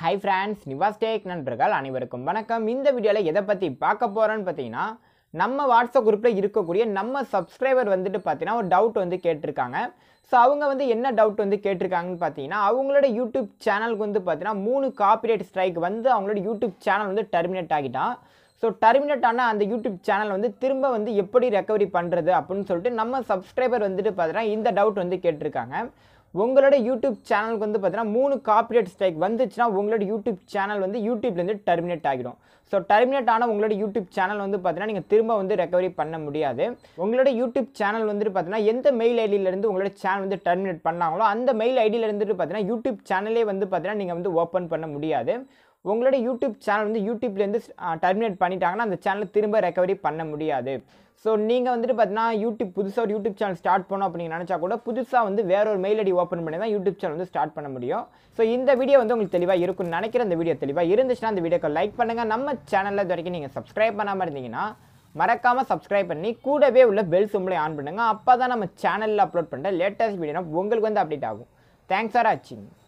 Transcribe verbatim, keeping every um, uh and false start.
Hi friends, Nivas நண்பர்கள் அனைவருக்கும் வணக்கம். இந்த வீடியோல எதை பத்தி பார்க்க போறோம்னு பாத்தீங்கன்னா நம்ம வாட்ஸ்அப் குரூப்ல இருக்கக்கூடிய நம்ம சப்ஸ்கிரைபர் வந்துட்டு பாத்தீங்கன்னா ஒரு டவுட் வந்து கேட்டிருக்காங்க. சோ அவங்க வந்து என்ன டவுட் வந்து கேட்டிருக்காங்கன்னு பாத்தீங்கன்னா அவங்களோட YouTube சேனலுக்கு வந்து பாத்தீங்கன்னா மூணு காப்பிரைட் ஸ்ட்ரைக் வந்து அவங்களோட YouTube சேனல் வந்து டெர்மினேட் ஆகிட்டான். ஸோ டெர்மினேட் ஆன அந்த யூடியூப் சேனல் வந்து திரும்ப வந்து எப்படி ரெக்கவரி பண்ணுறது அப்படின்னு சொல்லிட்டு நம்ம சப்ஸ்கிரைபர் வந்துட்டு பார்த்தீங்கன்னா இந்த டவுட் வந்து கேட்டிருக்காங்க. உங்களோட யூடியூப் சேனலுக்கு வந்து பார்த்தீங்கன்னா மூணு காப்பிரைட் ஸ்ட்ரைக் வந்துச்சுன்னா உங்களோட யூடியூப் சேனல் வந்து யூடியூப்லேருந்து டெர்மினேட் ஆகிடும். ஸோ டெர்மினேட் ஆன உங்களோட யூடியூப் சேனல் வந்து பார்த்தீங்கன்னா நீங்கள் திரும்ப வந்து ரெக்கவரி பண்ண முடியாது. உங்களோட யூடியூப் சேனல் வந்துட்டு பார்த்தீங்கன்னா எந்த மெயில் ஐடியிலேருந்து உங்களோட சேனல் வந்து டெர்மினேட் பண்ணாங்களோ அந்த மெயில் ஐடியில் இருந்துட்டு பார்த்தீங்கன்னா யூடியூப் சேனலே வந்து பார்த்தீங்கன்னா நீங்கள் வந்து ஓப்பன் பண்ண முடியாது. உங்களோட யூடியூப் சேனல் வந்து யூடியூப்லேருந்து டெர்மினேட் பண்ணிட்டாங்கன்னா அந்த சேனலை திரும்ப ரெக்கவரி பண்ண முடியாது. ஸோ நீங்கள் வந்துட்டு பார்த்தீங்கன்னா யூடியூப் புதுசாக ஒரு யூடியூப் சேனல் ஸ்டார்ட் பண்ணோம் அப்படின்னு நினச்சா கூட புதுசாக வந்து வேற ஒரு மெயில் ஐடி ஓப்பன் பண்ணி தான் யூடியூப் சேனல் வந்து ஸ்டார்ட் பண்ண முடியும். ஸோ இந்த வீடியோ வந்து உங்களுக்கு தெளிவாக இருக்கும்னு நினைக்கிறேன். இந்த வீடியோ தெளிவாக இருந்துச்சுன்னா அந்த வீடியோக்கு லைக் பண்ணுங்கள். நம்ம சேனலில் இது வரைக்கும் நீங்கள் சப்ஸ்கிரைப் பண்ணாமல் இருந்தீங்கன்னா மறக்காமல் சப்ஸ்கிரைப் பண்ணி கூடவே உள்ள பெல் சிம்பிளை ஆன் பண்ணுங்கள். அப்போ தான் நம்ம சேனலில் அப்லோட் பண்ணுற லேட்டஸ்ட் வீடியோ உங்களுக்கு வந்து அப்டேட் ஆகும். தேங்க்ஸ் ஃபார் வாட்சிங்.